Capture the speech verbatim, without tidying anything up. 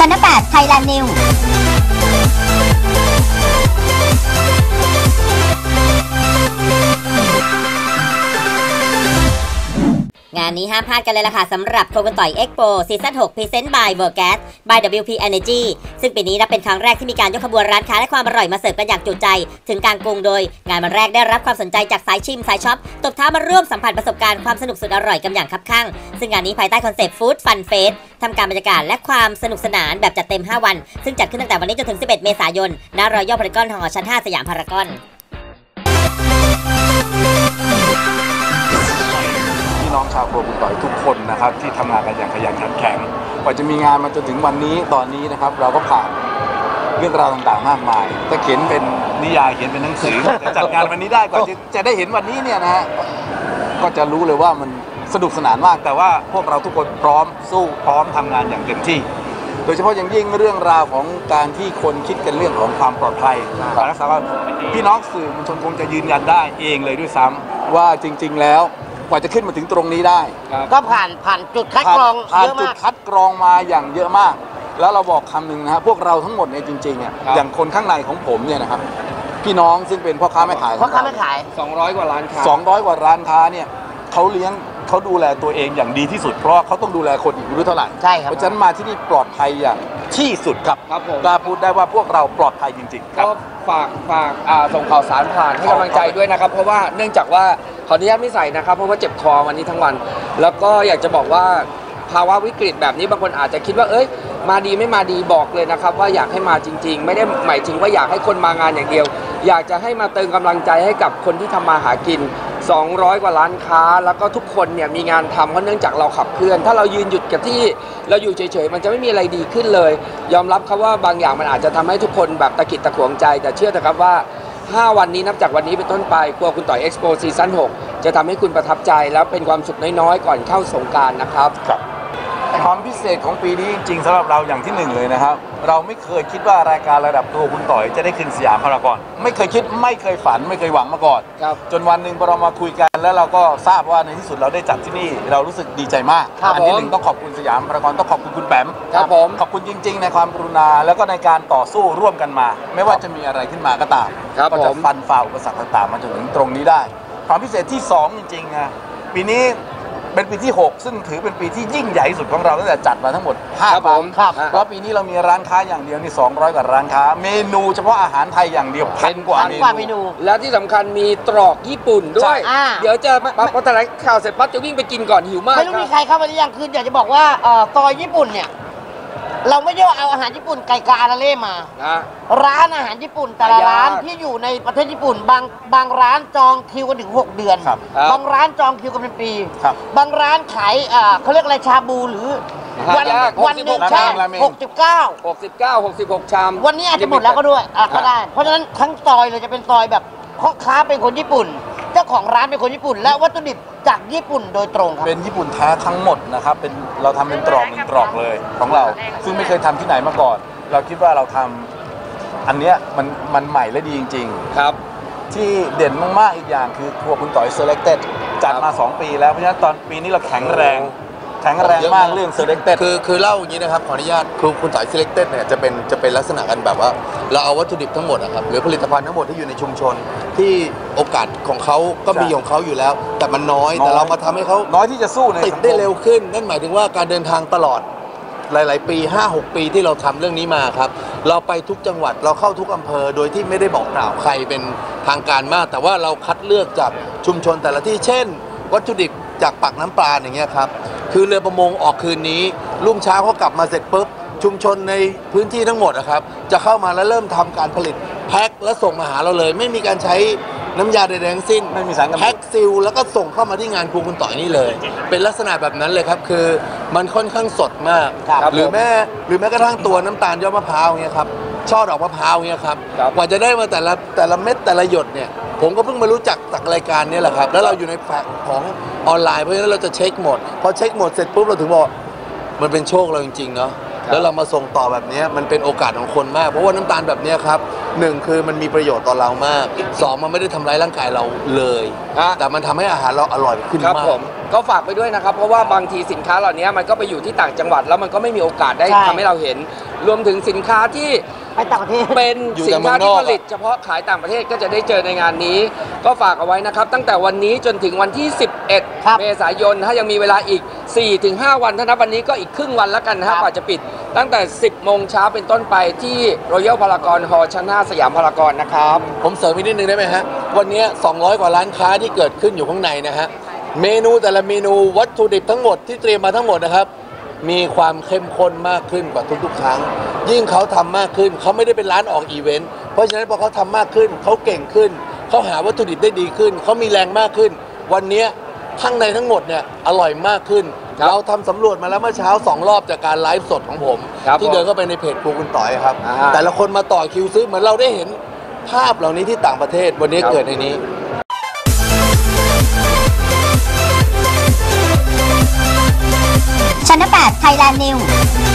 นแปด Thailand Newงานนี้ห้ามพลาดกันเลยล่ะค่ะสำหรับโคกันต่อยเอ็กโปซีซั่นหก Present by Burgas by ดับเบิลยู พี Energy ซึ่งปีนี้นับเป็นครั้งแรกที่มีการยกขบวนร้านค้าและความอร่อยมาเสิร์ฟกันอย่างจุใจถึงกลางกรุงโดยงานวันแรกได้รับความสนใจจากสายชิมสายช็อปตบเท้ามาร่วมสัมผัสประสบการณ์ความสนุกสุดอร่อยกันอย่างคับคั่งซึ่งงานนี้ภายใต้คอนเซ็ปต์ Food Fun Fest ทำการบรรยากาศและความสนุกสนานแบบจัดเต็มห้าวันซึ่งจัดขึ้นตั้งแต่วันนี้จนถึงสิบเอ็ดเมษายนณรอยัลพารากอนหอชั้นห้าสยามพารากอนน้องชาวโคกันต่อยทุกคนนะครับที่ทำงานกันอย่างขยันขันแข็งกว่าจะมีงานมาจนถึงวันนี้ตอนนี้นะครับเราก็ผ่านเรื่องราวต่างๆมากมายถ้าเขียนเป็นนิยายเขียนเป็นหนังสือจะจัดงานวันนี้ได้ก่อนจะได้เห็นวันนี้เนี่ยนะฮะก็จะรู้เลยว่ามันสนุกสนานมากแต่ว่าพวกเราทุกคนพร้อมสู้พร้อมทำงานอย่างเต็มที่โดยเฉพาะอย่างยิ่งเรื่องราวของการที่คนคิดกันเรื่องของความปลอดภัยการรักษาพี่น้องสื่อมวลชนคงจะยืนยันได้เองเลยด้วยซ้ำว่าจริงๆแล้วกว่าจะขึ้นมาถึงตรงนี้ได้ก็ผ่านผ่านจุดคัดกรองผ่านจุดคัดกรองมาอย่างเยอะมากแล้วเราบอกคำหนึ่งนะครับพวกเราทั้งหมดเนี่ยจริงๆเนี่ยอย่างคนข้างในของผมเนี่ยนะครับพี่น้องซึ่งเป็นพ่อค้าแม่ขายพ่อค้าแม่ขายสองร้อยกว่าร้านค้าสองร้อยกว่าร้านค้าเนี่ยเขาเลี้ยงเขาดูแลตัวเองอย่างดีที่สุดเพราะเขาต้องดูแลคนอีกรู้เท่าไหร่ใช่ครับเพราะฉะนั้นมาที่นี่ปลอดภัยอย่างที่สุดครับครับผมกล้าพูดได้ว่าพวกเราปลอดภัยจริงๆก็ฝากฝากส่งข่าวสารผ่านให้กำลังใจด้วยนะครับเพราะว่าเนื่องจากว่าขออนุญาตไม่ใส่นะครับเพราะว่าเจ็บคอวันนี้ทั้งวันแล้วก็อยากจะบอกว่าภาวะวิกฤตแบบนี้บางคนอาจจะคิดว่าเอ้ยมาดีไม่มาดีบอกเลยนะครับว่าอยากให้มาจริงๆไม่ได้หมายถึงว่าอยากให้คนมางานอย่างเดียวอยากจะให้มาเติมกำลังใจให้กับคนที่ทำมาหากินสองร้อยกว่าร้านค้าแล้วก็ทุกคนเนี่ยมีงานทำเพราะเนื่องจากเราขับเคลื่อนถ้าเรายืนหยุดกับที่เราอยู่เฉยๆมันจะไม่มีอะไรดีขึ้นเลยยอมรับครับว่าบางอย่างมันอาจจะทำให้ทุกคนแบบตะกิดตะขวงใจแต่เชื่อเถอะครับว่าห้าวันนี้นับจากวันนี้เป็นต้นไปครัวคุณต่อยเอ็กซ์โปซีซั่นหกจะทำให้คุณประทับใจแล้วเป็นความสุขน้อยๆก่อนเข้าสงกรานต์นะครับความพิเศษของปีนี้จริงๆสำหรับเราอย่างที่หนึ่งเลยนะครับเราไม่เคยคิดว่ารายการระดับครัวคุณต่อยจะได้ขึ้นสยามพารากอนไม่เคยคิดไม่เคยฝันไม่เคยหวังมาก่อนจนวันหนึ่งพอเรามาคุยกันแล้วเราก็ทราบว่าในที่สุดเราได้จัดที่นี่เรารู้สึกดีใจมากอันที่หนึ่งต้องขอบคุณสยามพารากอนต้องขอบคุณคุณแปมครับผมขอบคุณจริงๆในความกรุณาแล้วก็ในการต่อสู้ร่วมกันมาไม่ว่าจะมีอะไรขึ้นมาก็ตามก็จะฟันฝ่าอุปสรรคต่างๆมาจนถึงตรงนี้ได้ความพิเศษที่สองจริงๆนะปีนี้เป็นปีที่หกซึ่งถือเป็นปีที่ยิ่งใหญ่ที่สุดของเราตั้งแต่จัดมาทั้งหมดห้าครั้งเพราะปีนี้เรามีร้านค้าอย่างเดียวนี่สองร้อยกว่าร้านค้าเมนูเฉพาะอาหารไทยอย่างเดียวพันกว่าเมนูและที่สำคัญมีตรอกญี่ปุ่นด้วยเดี๋ยวจะพอแถลงข่าวเสร็จปั๊บจะวิ่งไปกินก่อนหิวมากไม่รู้มีใครเข้ามาหรือยังคืออยากจะบอกว่าซอยญี่ปุ่นเนี่ยเราไม่ได้เอาอาหารญี่ปุ่นไก่กาอาราเล่มาร้านอาหารญี่ปุ่นแต่ละร้านที่อยู่ในประเทศญี่ปุ่นบางบางร้านจองคิวกันถึงหกเดือนบางร้านจองคิวกันเป็นปีบางร้านขายเขาเรียกอะไรชาบูหรือวันวันหนึ่งแค่หกสิบเก้าหกสิบเก้า หกสิบหกชามวันนี้อาจจะหมดแล้วก็ด้วยก็ได้เพราะฉะนั้นทั้งซอยเลยจะเป็นซอยแบบพ่อค้าเป็นคนญี่ปุ่นเจ้าของร้านเป็นคนญี่ปุ่นและวัตถุดิบจากญี่ปุ่นโดยตรงครับเป็นญี่ปุ่นแท้ทั้งหมดนะครับเป็นเราทำเป็นตรอกเป็นตรอกเลยของเราซึ่งไม่เคยทำที่ไหนมาก่อนเราคิดว่าเราทำอันเนี้ยมันมันใหม่และดีจริงๆครับที่เด่นมากๆอีกอย่างคือครัวคุณต่อย Selected จัดมาสองปีแล้วเพราะฉะนั้นตอนปีนี้เราแข็งแรงแข็งแรงมากเรื่อง Selected คือคือเล่าอย่างนี้นะครับขออนุญาตคือคุณต่อย Selected เนี่ยจะเป็นจะเป็นลักษณะกันแบบว่าเราเอาวัตถุดิบทั้งหมดนะครับหรือผลิตภัณฑ์ทั้งหมดที่อยู่ในชุมชนที่โอกาสของเขาก็มีของเขาอยู่แล้วแต่มันน้อยแต่เรามาทำให้เขาน้อยที่จะสู้ในติดได้เร็วขึ้นนั่นหมายถึงว่าการเดินทางตลอดหลายๆปี ห้าหก ปีที่เราทำเรื่องนี้มาครับเราไปทุกจังหวัดเราเข้าทุกอำเภอโดยที่ไม่ได้บอกกล่าวใครเป็นทางการมากแต่ว่าเราคัดเลือกจากชุมชนแต่ละที่เช่นวัตถุดิบจากปากน้ำปลาอย่างเงี้ยครับคือเรือประมงออกคืนนี้รุ่งเช้าเขากลับมาเสร็จปุ๊บชุมชนในพื้นที่ทั้งหมดนะครับจะเข้ามาแล้วเริ่มทำการผลิตแพ็คและส่งมาหาเราเลยไม่มีการใช้น้ำยาใดๆทั้งสิ้นไม่มีสารกันบูดแพ็คซิลแล้วก็ส่งเข้ามาที่งานครัวคุณต่อยนี่เลยเป็นลักษณะแบบนั้นเลยครับคือมันค่อนข้างสดมากหรือแม้หรือแม้กระทั่งตัวน้ำตาลยอดมะพร้าวเงี้ยครับช่อดอกมะพร้าวเงี้ยครับกว่าจะได้มาแต่ละแต่ละเม็ดแต่ละหยดเนี่ยผมก็เพิ่งมารู้จักจากรายการนี้แหละครับแล้วเราอยู่ในแพลตของออนไลน์เพราะฉะนั้นเราจะเช็คหมดพอเช็คหมดเสร็จปุ๊บเราถึงบอกมันเป็นโชคเราจริงๆเนาะแล้วเรามาส่งต่อแบบนี้มันเป็นโอกาสของคนมากเพราะว่าน้ำตาลแบบนี้ครับหนึ่งคือมันมีประโยชน์ต่อเรามากสองมันไม่ได้ทำร้ายร่างกายเราเลยฮะแต่มันทำให้อาหารเราอร่อยขึ้นครับมาผกมก็ฝากไปด้วยนะครับ เพราะว่าบางทีสินค้าเหล่านี้มันก็ไปอยู่ที่ต่างจังหวัดแล้วมันก็ไม่มีโอกาสได้ใช่ทำให้เราเห็น รวมถึงสินค้าที่ไปต่างประเทศเป็นอยู่สิแต่นเมืค้าองนที่อกผลิตเฉพาะขายต่างประเทศก็จะได้เจอในงานนี้ ก็ฝากเอาไว้นะครับ ตั้งแต่วันนี้จนถึงวันที่ สิบเอ็ดครับเมษายนถ้ายังมีเวลาอีก สี่ถึงห้า วันถ้านับวันนี้ก็อีกครึ่งวันแล้วกันนะคครัรับบ กว่าจะปิดตั้งแต่ สิบโมงเช้าเป็นต้นไปที่ Royal Paragon Hall ชั้นห้าสยามพารากอนนะครับผมเสริมอีกนิดนึงได้ไหมฮะ วันนี้สองร้อยกว่าร้านค้าที่เกิดขึ้นอยู่ข้างในนะฮะ เมนูแต่ละเมนูวัตถุดิบทั้งหมดที่เตรียมมาทั้งหมดนะครับ มีความเข้มข้นมากขึ้นกว่าทุกๆ ครั้ง ยิ่งเขาทำมากขึ้นเขาไม่ได้เป็นร้านออกอีเวนต์ เพราะฉะนั้นพอเขาทำมากขึ้นเขาเก่งขึ้น เขาหาวัตถุดิบได้ดีขึ้น เขามีแรงมากขึ้น วันนี้ข้างในทั้งหมดเนี่ยอร่อยมากขึ้นครับเราทำสำรวจมาแล้วเมื่อเช้าสองรอบจากการไลฟ์สดของผมครับที่ผมเดินเข้าไปในเพจครัวคุณต่อยครับอ่าแต่ละคนมาต่อคิวซื้อเหมือนเราได้เห็นภาพเหล่านี้ที่ต่างประเทศวันนี้ครับเกิดในนี้ชั้นแปด Thailand News